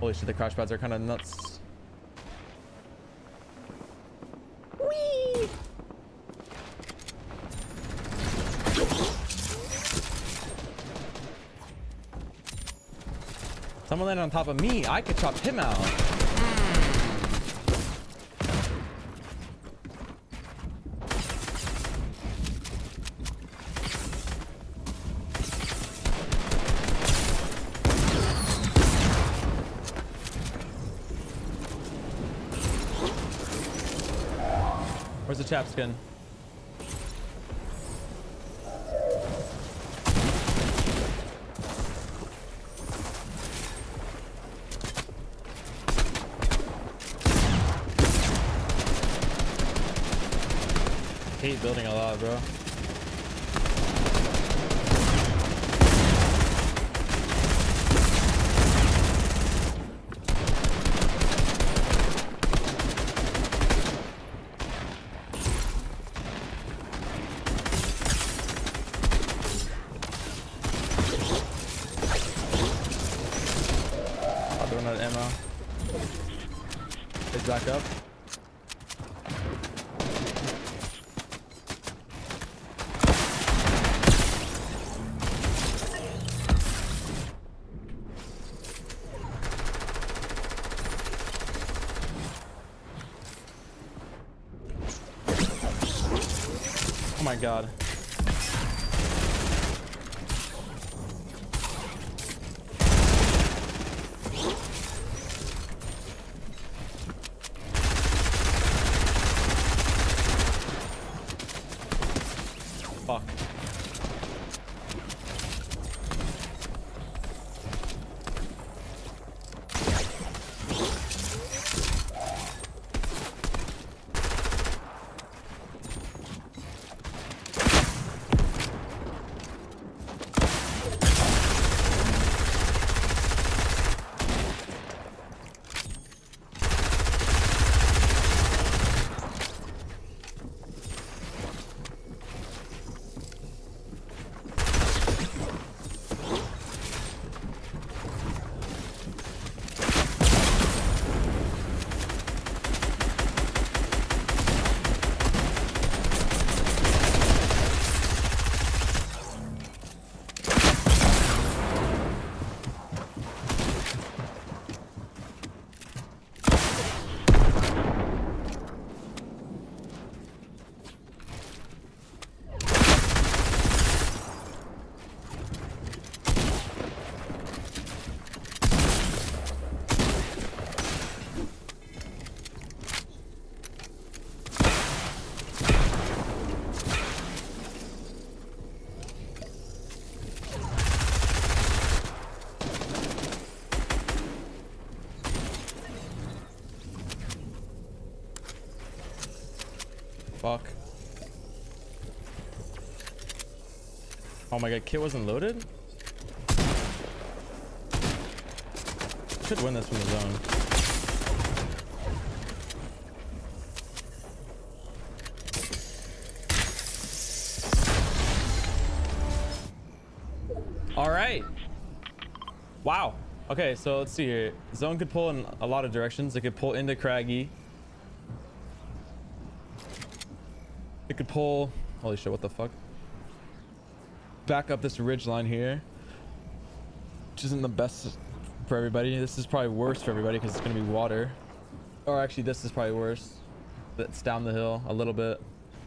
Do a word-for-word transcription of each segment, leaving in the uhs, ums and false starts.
Holy shit, the crash pads are kind of nuts. Whee! Someone landed on top of me. I could chop him out. Where's the chap skin? I hate building a lot, bro. Ammo. It's back up. Oh my god. Fuck. Fuck. Oh my god, kit wasn't loaded? Should win this from the zone. All right. Wow. Okay, so let's see here. Zone could pull in a lot of directions. It could pull into Craggy. It could pull, holy shit, what the fuck? Back up this ridge line here, which isn't the best for everybody. This is probably worse for everybody because it's gonna be water. Or actually, this is probably worse. It's down the hill a little bit.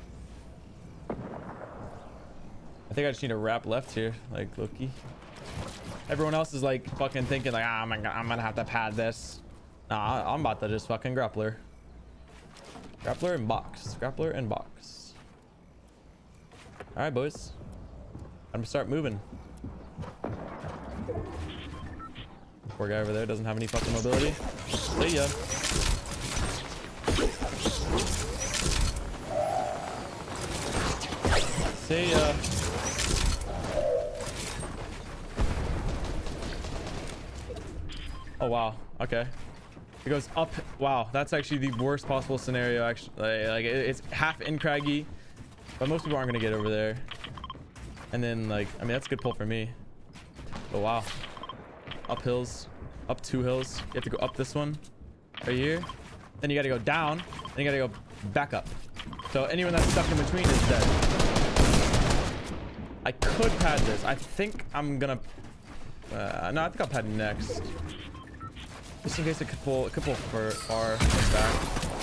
I think I just need a wrap left here, like Loki. Everyone else is like fucking thinking like, ah, I'm gonna, I'm gonna have to pad this. Nah, I'm about to just fucking grappler. Grappler and box. Grappler and box. All right, boys. I'm gonna start moving. Poor guy over there doesn't have any fucking mobility. See ya. See ya. Oh wow. Okay. It goes up. Wow, that's actually the worst possible scenario. Actually, like, like it, it's half in Craggy, but most people aren't gonna get over there. And then, like, I mean, that's a good pull for me. But wow, up hills, up two hills. You have to go up this one right here. Then you got to go down. Then you got to go back up. So anyone that's stuck in between is dead. I could pad this. I think I'm gonna. Uh, no, I think I'll pad next. Just in case it could pull, it could pull for far back.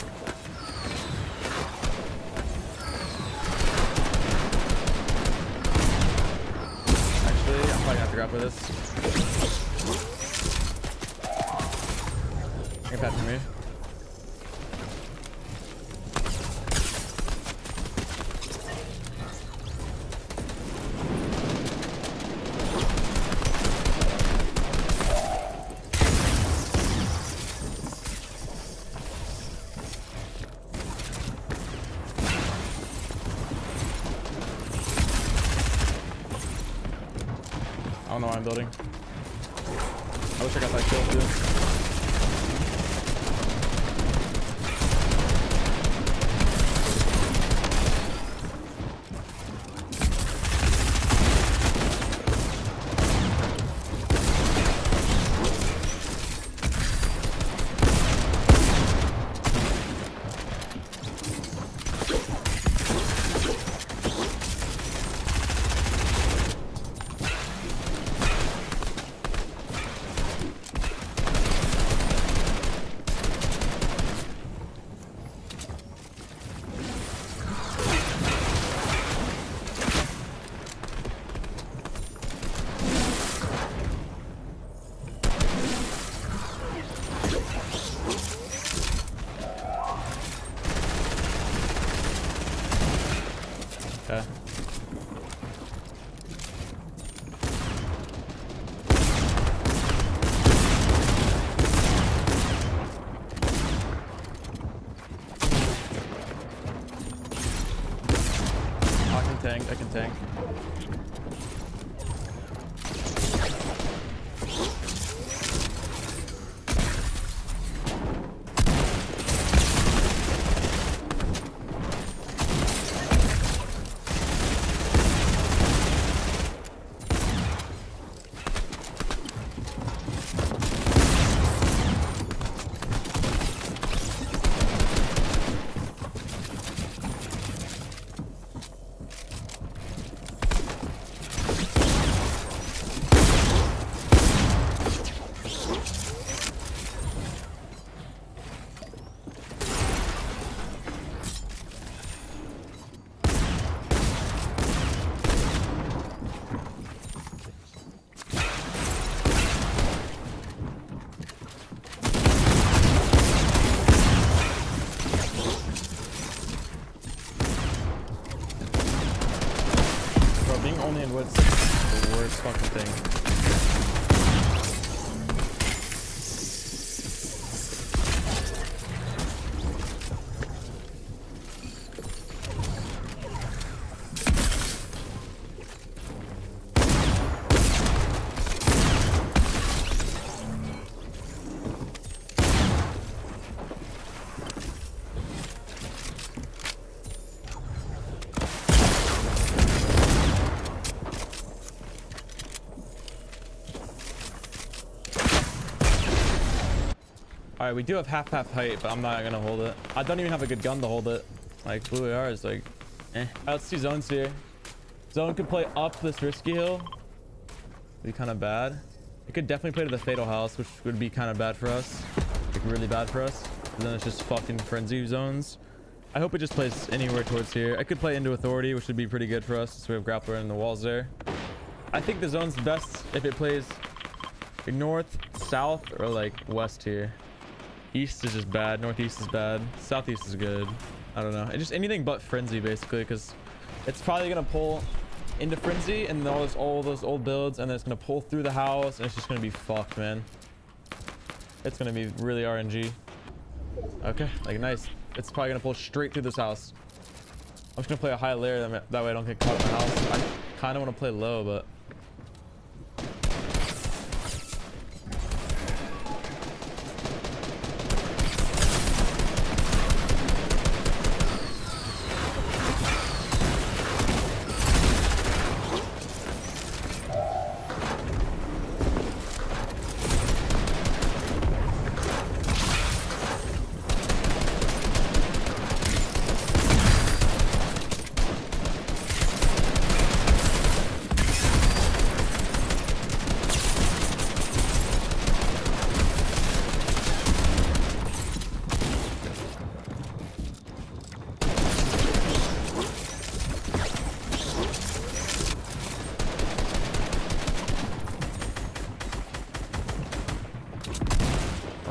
Actually, I'm probably gonna have to grab for this. You can pad for me. I don't know why I'm building. I wish I got that kill too. Okay. I can tank, I can tank. Being only in woods is the worst fucking thing. All right, we do have half half height, but I'm not gonna hold it. I don't even have a good gun to hold it. Like Blue A R is like, eh. All right, let's see zones here. Zone could play up this risky hill. Be kind of bad. It could definitely play to the fatal house, which would be kind of bad for us. Like really bad for us. And then it's just fucking frenzy zones. I hope it just plays anywhere towards here. I could play into authority, which would be pretty good for us. So we have grappler in the walls there. I think the zone's best if it plays like north, south, or like west here. East is just bad. Northeast is bad. Southeast is good. I don't know. And just anything but frenzy basically, because it's probably gonna pull into frenzy and all those all those old builds, and then it's gonna pull through the house, and it's just gonna be fucked, man. It's gonna be really R N G. Okay, like nice. It's probably gonna pull straight through this house. I'm just gonna play a high layer that, that way I don't get caught in the house. I kind of want to play low, but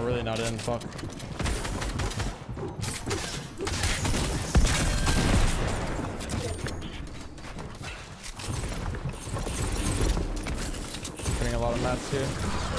really not in. Fuck. Getting a lot of mats here.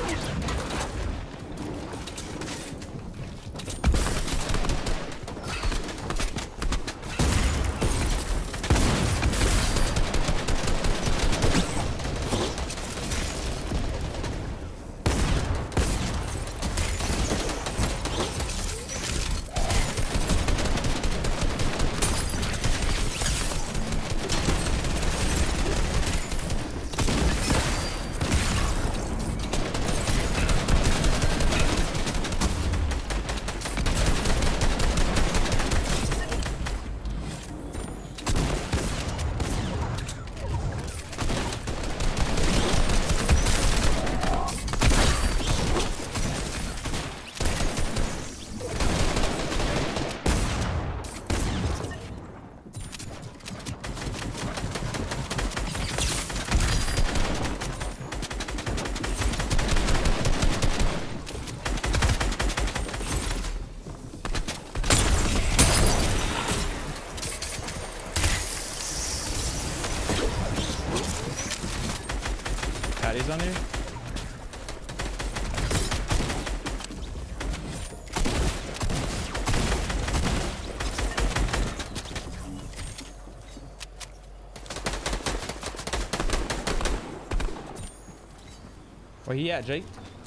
Patty's on you? Where he at, Jake?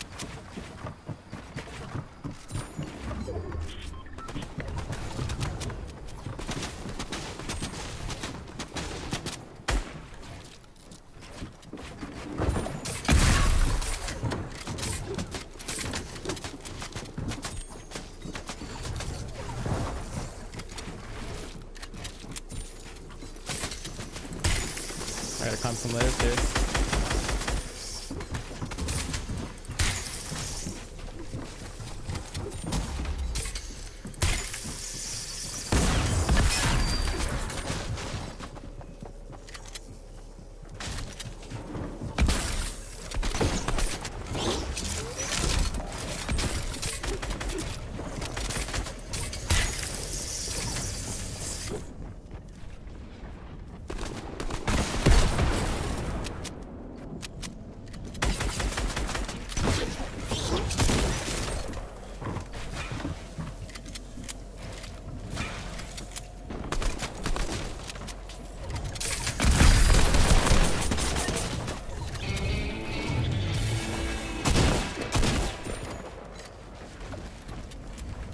I gotta climb some layers here.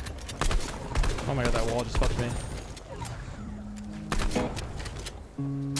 Oh my god, that wall just fucked me.